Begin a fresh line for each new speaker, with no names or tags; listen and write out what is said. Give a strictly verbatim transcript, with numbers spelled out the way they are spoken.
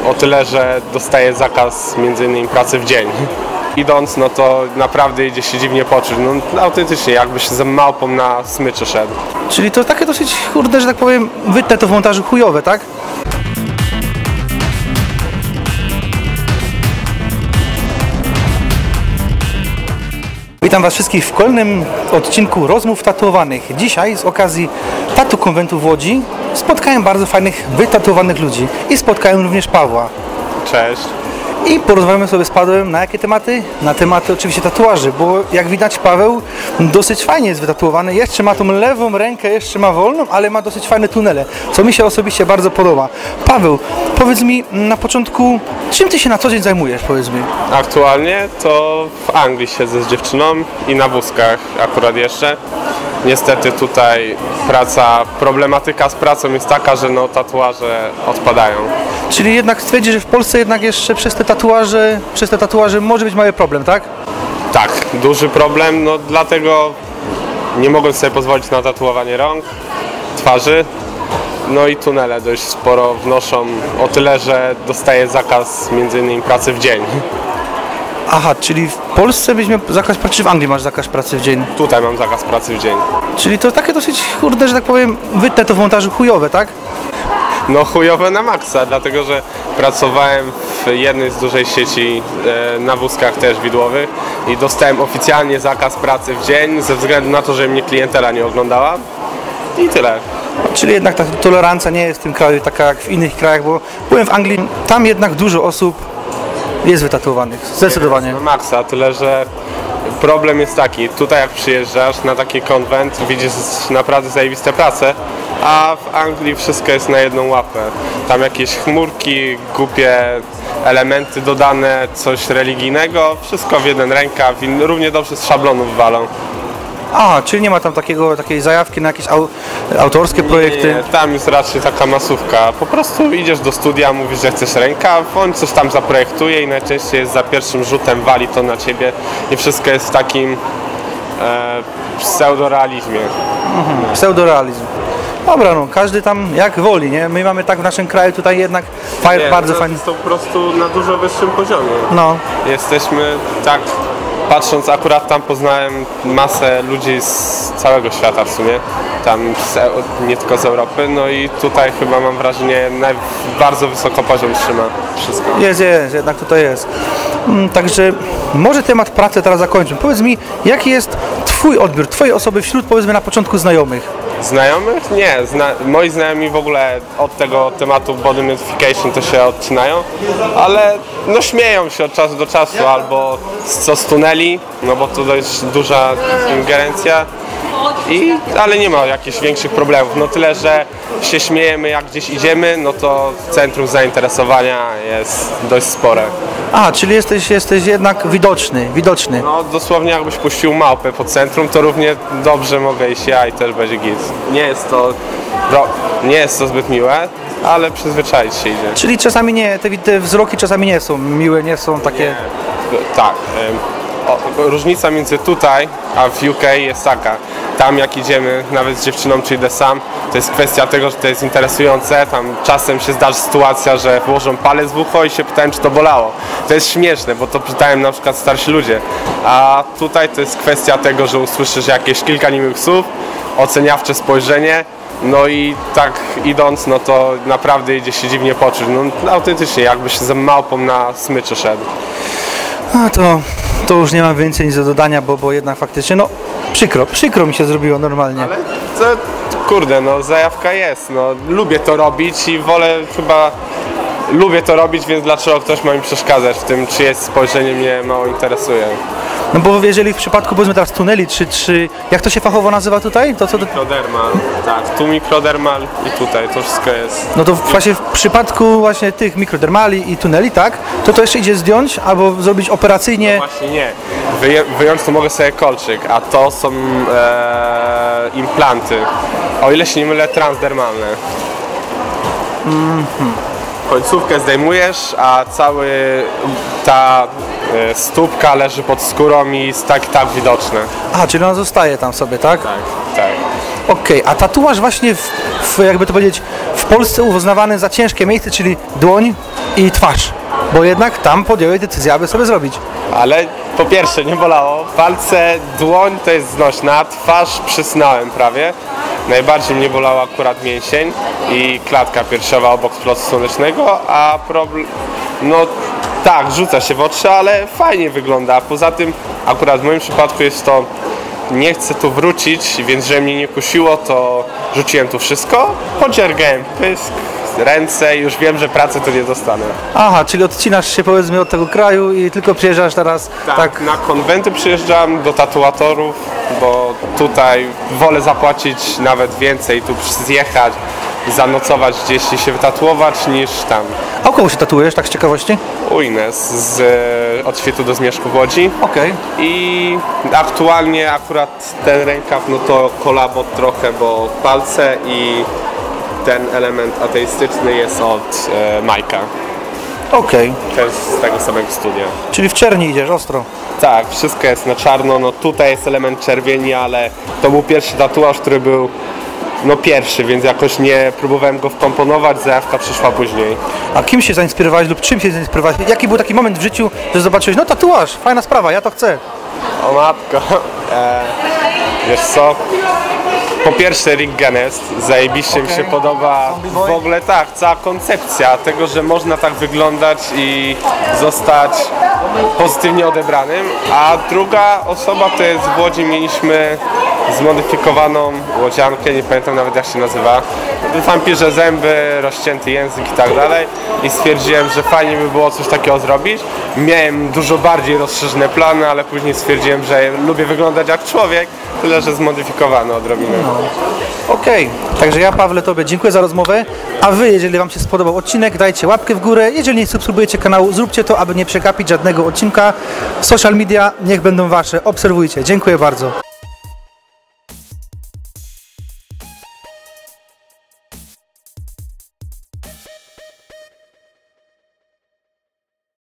o tyle, że dostaję zakaz między innymi pracy w dzień. Idąc, no to naprawdę idzie się dziwnie poczuć, no autentycznie, jakbyś z małpą na smyczy szedł.
Czyli to takie dosyć, kurde, że tak powiem, wytnę to w montażu chujowe, tak? Witam Was wszystkich w kolejnym odcinku Rozmów Tatuowanych. Dzisiaj z okazji Tattoo Konwentu w Łodzi spotkałem bardzo fajnych, wytatuowanych ludzi i spotkałem również Pawła.
Cześć.
I porozmawiamy sobie z Pawłem na jakie tematy? Na tematy oczywiście tatuaży, bo jak widać Paweł dosyć fajnie jest wytatuowany, jeszcze ma tą lewą rękę, jeszcze ma wolną, ale ma dosyć fajne tunele, co mi się osobiście bardzo podoba. Paweł, powiedz mi na początku, czym Ty się na co dzień zajmujesz, powiedz mi?
Aktualnie to w Anglii siedzę z dziewczyną i na wózkach akurat jeszcze. Niestety tutaj praca, problematyka z pracą jest taka, że no tatuaże odpadają.
Czyli jednak stwierdzi, że w Polsce jednak jeszcze przez te tatuaże, przez te tatuaże może być mały problem, tak?
Tak, duży problem, no dlatego nie mogę sobie pozwolić na tatuowanie rąk, twarzy. No i tunele dość sporo wnoszą, o tyle, że dostaję zakaz między innymi pracy w dzień.
Aha, czyli w Polsce byś miał zakaz pracy, czy w Anglii masz zakaz pracy w dzień?
Tutaj mam zakaz pracy w dzień.
Czyli to takie dosyć, kurde, że tak powiem, wytnę to w montażu chujowe, tak?
No chujowe na maksa, dlatego że pracowałem w jednej z dużej sieci e, na wózkach też widłowych i dostałem oficjalnie zakaz pracy w dzień ze względu na to, że mnie klientela nie oglądała i tyle.
Czyli jednak ta tolerancja nie jest w tym kraju taka jak w innych krajach, bo byłem w Anglii, tam jednak dużo osób jest wytatuowanych, zdecydowanie.
Na maksa, tyle że problem jest taki, tutaj jak przyjeżdżasz na taki konwent, widzisz naprawdę zajebiste prace, a w Anglii wszystko jest na jedną łapę. Tam jakieś chmurki, głupie elementy dodane, coś religijnego, wszystko w jeden rękaw, równie dobrze z szablonów walą.
A, czyli nie ma tam takiego, takiej zajawki na jakieś au, autorskie projekty?
Nie, nie, tam jest raczej taka masówka. Po prostu idziesz do studia, mówisz, że chcesz rękaw, on coś tam zaprojektuje i najczęściej jest za pierwszym rzutem wali to na ciebie i wszystko jest w takim e, pseudorealizmie.
Mhm, pseudorealizm. Dobra, no każdy tam jak woli, nie? My mamy tak w naszym kraju tutaj jednak faj,
nie,
bardzo
to
fajnie.
Jest to po prostu na dużo wyższym poziomie.
No.
Jesteśmy tak, patrząc akurat tam poznałem masę ludzi z całego świata w sumie, tam z, nie tylko z Europy, no i tutaj chyba mam wrażenie naj, bardzo wysoko poziom trzyma wszystko.
Jest, jest, jednak tutaj jest. Także może temat pracy teraz zakończymy. Powiedz mi, jaki jest Twój odbiór, Twojej osoby wśród, powiedzmy, na początku znajomych?
Znajomych? Nie. Zna moi znajomi w ogóle od tego tematu body modification to się odcinają, ale no śmieją się od czasu do czasu albo co z tuneli, no bo to dość duża ingerencja. I, ale nie ma jakichś większych problemów, no tyle, że się śmiejemy jak gdzieś idziemy, no to centrum zainteresowania jest dość spore.
A, czyli jesteś, jesteś jednak widoczny, widoczny.
No dosłownie jakbyś puścił małpę po centrum, to równie dobrze mogę iść ja i też będzie git. Nie jest to, nie jest to zbyt miłe, ale przyzwyczaić się idzie.
Czyli czasami nie, te, te wzroki czasami nie są miłe, nie są takie...
Nie. Tak. O, różnica między tutaj a w U K jest taka, tam jak idziemy nawet z dziewczyną czy idę sam, to jest kwestia tego, że to jest interesujące, tam czasem się zdarzy sytuacja, że włożą palec w ucho i się pytają, czy to bolało. To jest śmieszne, bo to pytają na przykład starsi ludzie, a tutaj to jest kwestia tego, że usłyszysz jakieś kilka niemych słów, oceniawcze spojrzenie, no i tak idąc, no to naprawdę idzie się dziwnie poczuć, no autentycznie, jakbyś z małpą na smyczy szedł.
A to, to już nie mam więcej nic do dodania, bo, bo jednak faktycznie, no przykro, przykro mi się zrobiło normalnie.
Ale to, kurde, no zajawka jest, no lubię to robić i wolę chyba, lubię to robić, więc dlaczego ktoś ma mi przeszkadzać w tym, czyjeś spojrzenie mnie mało interesuje.
No bo jeżeli w przypadku, powiedzmy teraz tuneli, czy, czy jak to się fachowo nazywa tutaj? To co to...
Mikrodermal, tak, tu mikrodermal i tutaj, to wszystko jest.
No to właśnie w przypadku właśnie tych mikrodermali i tuneli, tak? To to jeszcze idzie zdjąć albo zrobić operacyjnie?
No właśnie nie, Wyję wyjąć to mogę sobie kolczyk, a to są e, implanty, o ile się nie mylę, transdermalne.
Mhm.
Końcówkę zdejmujesz, a cały ta e, stópka leży pod skórą i jest tak tak widoczne.
A, czyli ona zostaje tam sobie, tak?
Tak, tak.
Okej, okay, a tatuaż właśnie w, w, jakby to powiedzieć, w Polsce uznawany za ciężkie miejsce, czyli dłoń i twarz. Bo jednak tam podjąłeś decyzję, aby sobie zrobić.
Ale po pierwsze nie bolało, palce, dłoń to jest znośna, twarz przysnąłem prawie. Najbardziej mnie bolał akurat mięsień i klatka piersiowa obok splotu słonecznego, a problem, no tak, rzuca się w oczy, ale fajnie wygląda. Poza tym akurat w moim przypadku jest to, nie chcę tu wrócić, więc że mnie nie kusiło, to rzuciłem tu wszystko, podziergałem pysk, ręce i już wiem, że pracy tu nie dostanę.
Aha, czyli odcinasz się powiedzmy od tego kraju i tylko przyjeżdżasz teraz
Tak,
tak...
na konwenty przyjeżdżam, do tatuatorów, bo tutaj wolę zapłacić nawet więcej, tu zjechać, zanocować gdzieś i się wytatuować niż tam.
A u kogo się tatuujesz, tak z ciekawości?
U Ines, z e, Od świtu do zmierzchu w Łodzi.
Okej.
I aktualnie akurat ten rękaw, no to kolabo trochę, bo palce i ten element ateistyczny jest od e, Majka.
Okej.
Też z tego samego studia.
Czyli w czerni idziesz, ostro.
Tak, wszystko jest na czarno, no tutaj jest element czerwieni, ale to był pierwszy tatuaż, który był no pierwszy, więc jakoś nie próbowałem go wkomponować, zajawka przyszła później.
A kim się zainspirowałeś lub czym się zainspirowałeś? Jaki był taki moment w życiu, że zobaczyłeś, no tatuaż, fajna sprawa, ja to chcę.
O matko, e, wiesz co? Po pierwsze Rick Genest, zajebiście mi się podoba w ogóle tak, cała koncepcja tego, że można tak wyglądać i zostać pozytywnie odebranym, a druga osoba to jest w Łodzi, mieliśmy zmodyfikowaną łodziankę, nie pamiętam nawet jak się nazywa, wampirze zęby, rozcięty język i tak dalej i stwierdziłem, że fajnie by było coś takiego zrobić. Miałem dużo bardziej rozszerzone plany, ale później stwierdziłem, że lubię wyglądać jak człowiek, tyle że zmodyfikowany odrobinę.
No. Okej, także ja Pawle Tobie dziękuję za rozmowę, a Wy, jeżeli Wam się spodobał odcinek, dajcie łapkę w górę, jeżeli nie subskrybujecie kanału, zróbcie to, aby nie przegapić żadnego odcinka. Social media niech będą Wasze, obserwujcie, dziękuję bardzo.